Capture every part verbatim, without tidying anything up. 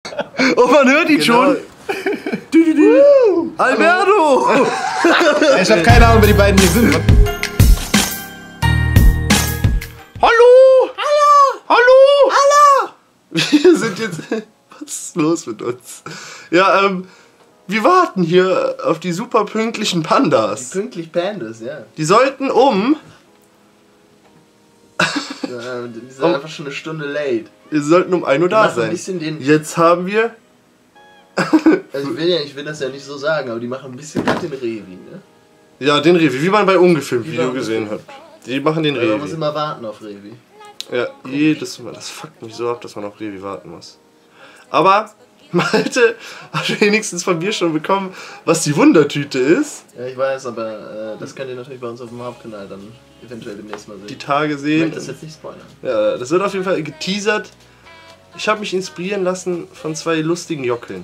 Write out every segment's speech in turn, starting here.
Oh, man hört ihn genau. schon. Du, du, du. Uh, Alberto! Ich hab keine Ahnung, wer die beiden hier sind. Hallo! Hallo! Hallo! Hallo! Wir sind jetzt... Was ist los mit uns? Ja, ähm... wir warten hier auf die super pünktlichen Pandas. Die pünktlich Pandas, ja. Die sollten um... ja die sind um, einfach schon eine Stunde late. Die sollten um ein Uhr da sein. Ein bisschen den Jetzt haben wir... also ich will, ja, ich will das ja nicht so sagen, aber die machen ein bisschen mit den Revi, ne? Ja, den Revi, wie man bei ungefilmt Video gesehen hat. Die machen den ja, Revi. Man muss immer warten auf Revi. Ja, jedes Mal. Das fuckt mich so ab, dass man auf Revi warten muss. Aber Malte hat wenigstens von mir schon bekommen, was die Wundertüte ist. Ja, ich weiß, aber äh, das könnt ihr natürlich bei uns auf dem Hauptkanal dann eventuell demnächst mal sehen. Die Tage sehen. Ich möchte das jetzt nicht spoilern. Ja, das wird auf jeden Fall geteasert. Ich habe mich inspirieren lassen von zwei lustigen Jockeln.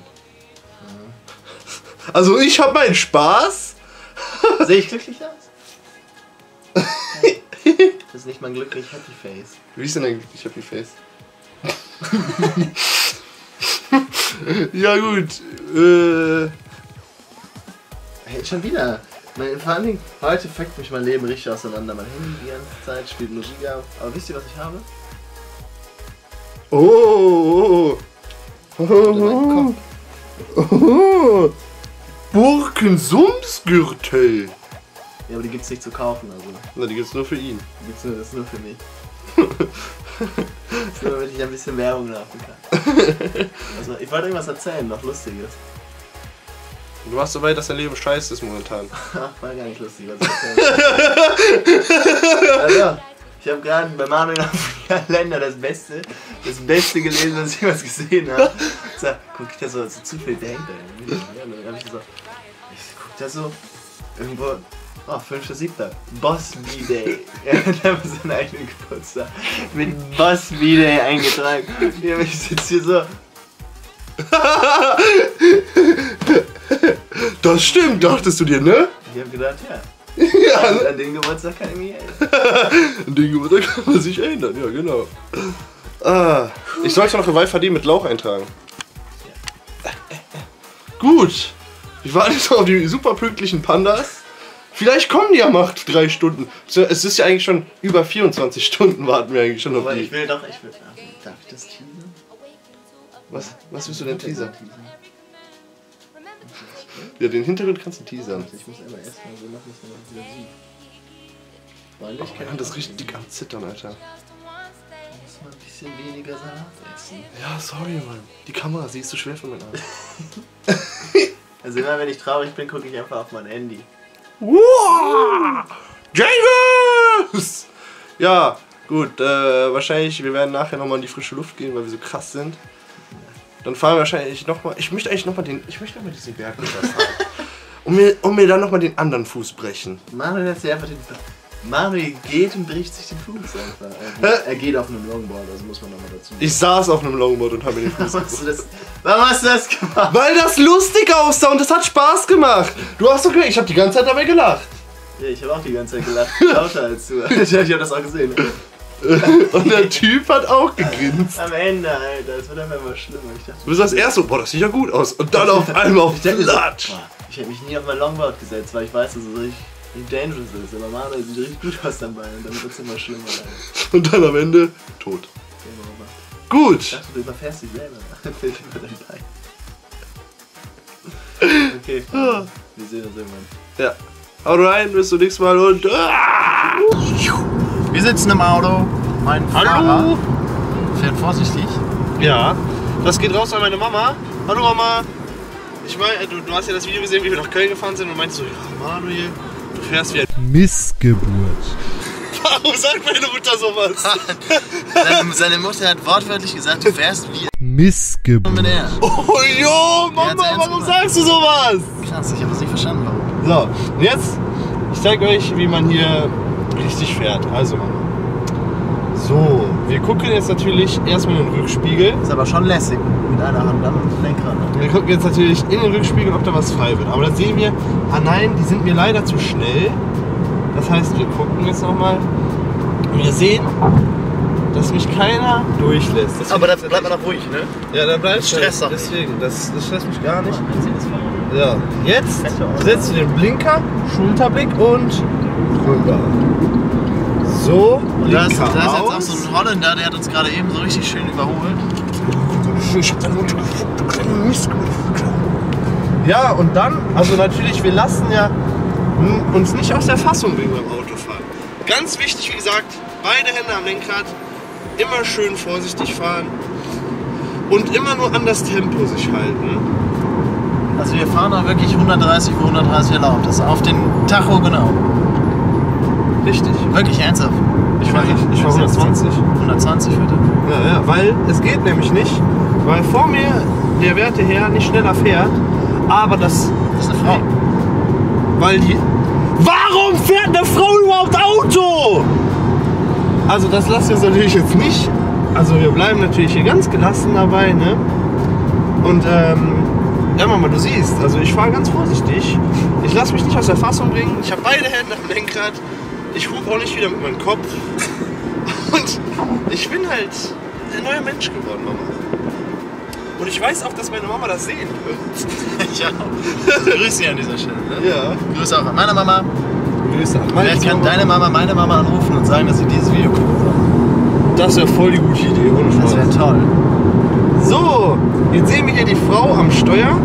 Mhm. Also ich habe meinen Spaß. Sehe ich glücklich aus? Das ist nicht mein glücklich Happy Face. Wie ist denn dein glücklich Happy Face? Ja gut, äh... Hey, schon wieder. Mein, vor allen Dingen, heute fuckt mich mein Leben richtig auseinander. Mein Handy die ganze Zeit spielt Musik ab. Aber wisst ihr, was ich habe? Oh, oh, oh, oh, oh. Burkensumsgürtel. Ja, aber die gibt's nicht zu kaufen, also. Na, die gibt's nur für ihn. Die gibt's nur, das ist nur für mich. Das ist nur, damit ich ein bisschen Werbung machen kann. Also, ich wollte irgendwas erzählen, noch Lustiges. Du warst so weit, dass dein Leben scheiße ist momentan. Ach, war gar nicht lustig, was ich erzählen. Also, ich habe gerade bei Manuel auf dem Kalender das Beste, das Beste gelesen, was ich jemals gesehen habe. So, guck ich da so, so zufällig dahinter. Ja, dann hab ich so, ich guck da so, irgendwo, oh, fünfter siebter Boss B-Day. Er hat einfach seinen eigenen Geburtstag mit Boss B-Day eingetragen. Ja, ich sitze hier so. Das stimmt, dachtest du dir, ne? Ich hab gedacht, ja. Ja, an, an den Geburtstag kann ich mich erinnern. An den Geburtstag kann man sich erinnern, ja genau. Ah, ich sollte noch ein Wi-Fi D mit Lauch eintragen. Ja. Gut, wir warten jetzt auf die super pünktlichen Pandas. Vielleicht kommen die ja nach drei Stunden. Es ist ja eigentlich schon über vierundzwanzig Stunden warten wir eigentlich schon auf die. Ich will doch, ich will. Darf ich das teasern? Was, was willst du denn teasern? Ja, den Hintergrund kannst du teasern. Ich muss immer erstmal so machen, dass man das wieder sieht. Weil ich kann das richtig dick am Zittern, Alter. Ich muss mal ein bisschen weniger Salat essen. Ja, sorry, Mann. Die Kamera, sie ist zu schwer für meinen Arm. Also immer wenn ich traurig bin, gucke ich einfach auf mein Handy. Wow! James! Ja, gut, äh, wahrscheinlich, wir werden nachher nochmal in die frische Luft gehen, weil wir so krass sind. Dann fahren wir wahrscheinlich nochmal, ich möchte eigentlich nochmal den, ich möchte nochmal diesen Berg runterfahren. Und mir, und mir dann nochmal den anderen Fuß brechen. Manuel hat sich einfach den, Manuel geht und bricht sich den Fuß einfach. Er, er geht auf einem Longboard, also muss man nochmal dazu sagen. Ich saß auf einem Longboard und habe mir den Fuß Warum hast du das, warum hast du das gemacht? Weil das lustig aussah und das hat Spaß gemacht. Du hast doch gehört, ich habe die ganze Zeit dabei gelacht. Ja, ich habe auch die ganze Zeit gelacht, lauter als du. Ich habe das auch gesehen. Und der Typ hat auch gegrinst. Am Ende, Alter, das wird einfach immer schlimmer. Ich dachte, du bist das erste, boah, das sieht ja gut aus. Und dann auf einmal auf Flatsch. Ich hätte mich nie auf mein Longboard gesetzt, weil ich weiß, dass es richtig, richtig dangerous ist. Aber Manuel sieht richtig gut aus dabei und dann wird es immer schlimmer. Alter. Und dann am Ende tot. Gut. Ich dachte, du überfährst dich selber. Fällt über dein Bein. Okay, wir sehen uns irgendwann. Ja. Hau rein, bis zum nächsten Mal und... Ah! Wir sitzen im Auto. Mein Fahrer fährt vorsichtig. Ja. Das geht raus an meine Mama. Hallo Mama. Ich meine, du, du hast ja das Video gesehen, wie wir nach Köln gefahren sind und meinst so, ja Manuel, du fährst wie ein Missgeburt. Warum sagt meine Mutter sowas? seine, seine Mutter hat wortwörtlich gesagt, du fährst wie Missgeburt. mit er. Oh jo, Mama, warum sagst du sowas? Krass, ich habe das nicht verstanden, warum. So, und jetzt, ich zeige euch, wie man hier richtig fährt. Also, Mama. So, wir gucken jetzt natürlich erstmal in den Rückspiegel. Ist aber schon lässig, mit einer Hand am Lenkrad. Wir gucken jetzt natürlich in den Rückspiegel, ob da was frei wird. Aber da sehen wir, ah nein, die sind mir leider zu schnell. Das heißt, wir gucken jetzt nochmal. Und wir sehen, dass mich keiner durchlässt. Das Aber da find ich bleibt man doch ruhig, ne? Ja, da bleibt Stress doch nicht. Deswegen, das, das stresst mich gar nicht. Ja, jetzt setzt du den Blinker, Schulterblick und rüber. So, Und da ist, da Blinker ist jetzt auch aus. so ein Holländer, der hat uns gerade eben so richtig schön überholt. Ich hab deine Mutter gefuckt, du kleine Mistgurke. Ja, und dann, also natürlich, wir lassen ja n- uns nicht aus der Fassung bringen beim Autofahren. Ganz wichtig, wie gesagt, beide Hände am Lenkrad, immer schön vorsichtig fahren und immer nur an das Tempo sich halten. Also wir fahren auch wirklich hundertdreißig, wo hundertdreißig erlaubt ist. Auf den Tacho genau. Richtig. Wirklich ernsthaft. Ich war, ich, ich war hundertzwanzig. hundertzwanzig bitte. Ja, ja, weil es geht nämlich nicht, weil vor mir der werte Herr nicht schneller fährt, aber das, Das ist eine Frau. weil die... Warum fährt eine Frau überhaupt Auto? Also das lassen wir uns natürlich jetzt nicht, also wir bleiben natürlich hier ganz gelassen dabei, ne? Und ähm, ja Mama, du siehst, also ich fahre ganz vorsichtig, ich lasse mich nicht aus der Fassung bringen, ich habe beide Hände am Lenkrad, ich hupe auch nicht wieder mit meinem Kopf und ich bin halt ein neuer Mensch geworden, Mama. Und ich weiß auch, dass meine Mama das sehen wird. Ja. Also grüß Sie an dieser Stelle. Ne? Ja. Grüße auch an meine Mama. Grüße an Vielleicht kann deine Mama meine Mama anrufen und sagen, dass sie dieses Video gucken soll. Das wäre voll die gute Idee, ohne Spaß. Das wäre toll. So, jetzt sehen wir hier die Frau am Steuer.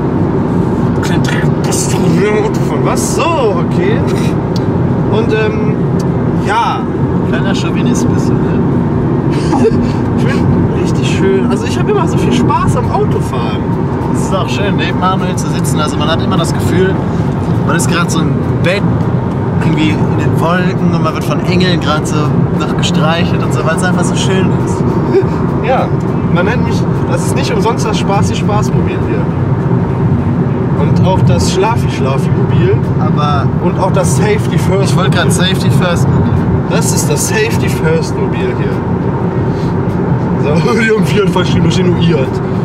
Von was? So, okay. Und ähm, ja, Kleiner Chauvinist bist du, ne? ich bin richtig schön. Also ich habe immer so viel Spaß am Autofahren. Es ist auch schön, neben Manuel zu sitzen. Also man hat immer das Gefühl, man ist gerade so im Bett, irgendwie in den Wolken und man wird von Engeln gerade so noch gestreichelt und so, weil es einfach so schön ist. Ja, man nennt mich, das ist nicht umsonst das Spaßi-Spaß-Mobil hier. Und auch das Schlafi-Schlafi-Mobil Aber und auch das Safety First. ich wollte gerade Safety First Mobil. Das ist das Safety First Mobil hier. So, die haben vier verschiedene genuiert.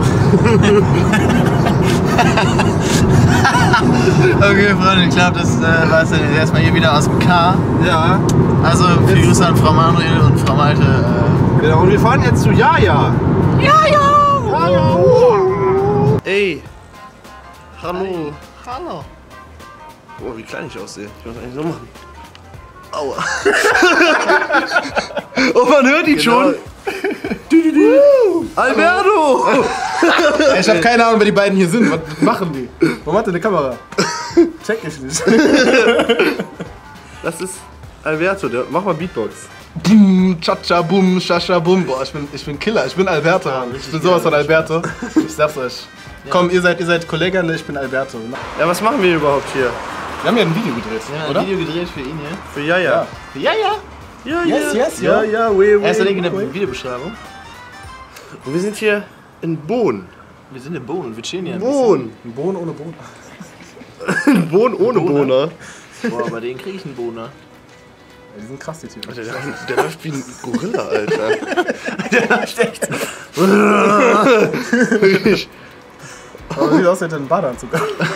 Okay, Freunde, ich glaube, das äh, war es dann jetzt erstmal hier wieder aus dem Car. Ja, Also, viele Jetzt- Grüße an Frau Manuel und Frau Malte. Äh, genau. Und wir fahren jetzt zu Jaja. Jaja! Jaja! Ey. Hallo. Hallo. Oh, wie klein ich aussehe. Ich muss eigentlich so machen. Aua. Oh, man hört ihn schon. Du, du, du. Alberto! Ich habe keine Ahnung, wer die beiden hier sind. Was machen die? Warum hat der eine Kamera? Check ich nicht. Das ist Alberto, der, mach mal Beatbox. Bum, Cha-Cha, Bum, Shasha, Bum. Boah, ich bin, ich bin Killer. Ich bin Alberto. Ich bin sowas von Alberto. Ich sag's euch. Komm, ihr seid, ihr seid Kollegen, ich bin Alberto. Ja, was machen wir überhaupt hier? Wir haben ja ein Video gedreht, wir haben oder? ein Video gedreht für ihn hier. Für Jaja. Ja, ja. Ja, Yes, yes, ja, ja. ja, we, we, Erster Link in der we. Videobeschreibung. Und wir sind hier in Bohn. Wir sind in Bohnen und wir chillen hier ein Bohn. Ein Bohnen ohne Bohnen. Bohn ohne Bohner. bisschen. Boah, bei denen krieg ich einen Bohner. Ja, die sind krass, die Typen. Der, der läuft wie ein Gorilla, Alter. Der läuft echt. Wirklich. Aber sieht aus, als hätte er einen Badeanzug.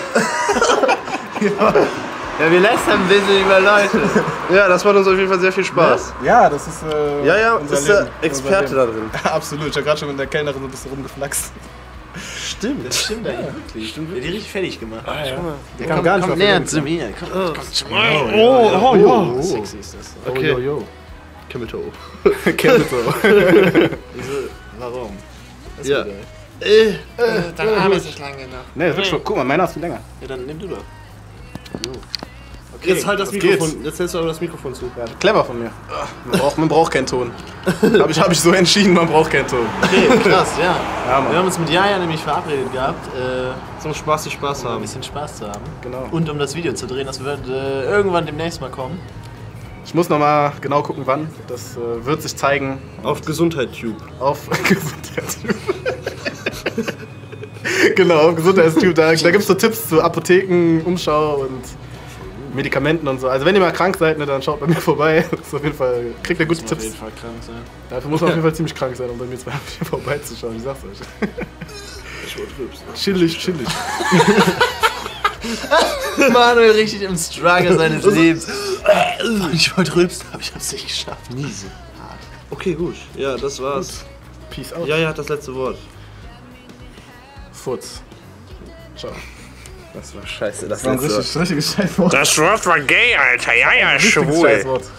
Ja, wir lästern ein bisschen über Leute. Ja, das macht uns auf jeden Fall sehr viel Spaß. Ja, das ist. Äh, Ja, ja, unser ist der Leben. Experte Unser da Leben. drin. Absolut, ich hab gerade schon mit der Kellnerin so ein bisschen rumgeflaxt. Stimmt. Das stimmt eigentlich wirklich. Stimmt wirklich. Die richtig fertig gemacht. Ah, ja. Der kam gar nicht Komm mal näher für zu mir. Komm, komm zu mir. Oh, oh, ja. Oh, sexy ist das. Okay. Oh, yo, Camel Toe. yo. Kellner. Wieso? Warum? Das ist Ja. geil. Äh, Dein Arm ist nicht lang genug. Ne, das wird schon. Guck mal, meiner ist viel länger. Ja, dann nimm du doch. jetzt halt das was Mikrofon. geht's? Jetzt hältst du aber das Mikrofon zu. Ja, clever von mir. Man braucht, man braucht keinen Ton. Hab ich, hab ich so entschieden, man braucht keinen Ton. Okay, krass, ja. Ja, Mann. Wir haben uns mit Jaja nämlich verabredet gehabt, äh, Zum Spaß, die Spaß um ein haben. bisschen Spaß zu haben. Genau. Und um das Video zu drehen, das wird äh, irgendwann demnächst mal kommen. Ich muss noch mal genau gucken, wann. Das äh, wird sich zeigen Auf Gesundheit-Tube. auf Gesundheitstube. Genau, auf Gesundheitstube. Da, da gibt es so Tipps zu Apotheken, Umschau und Medikamenten und so. Also wenn ihr mal krank seid, ne, dann schaut bei mir vorbei. Das ist auf jeden Fall, kriegt ihr gute Muss auf Tipps. jeden Fall krank sein. Dafür muss man auf jeden Fall ziemlich krank sein, um bei mir zwei vorbeizuschauen. Ich sag's euch. Chillig, chillig. Manuel richtig im Struggle seines Lebens. Ich wollte rülpsen, aber ich hab's nicht geschafft. Nie so Okay, gut. Ja, das war's. Peace out. Ja, ja, das letzte Wort. Furz. Ciao. Das war scheiße, das Das war ein richtig, richtiges Scheißwort. Das Wort war gay, Alter. Ja, ja, Richtiges schwul. Scheißwort.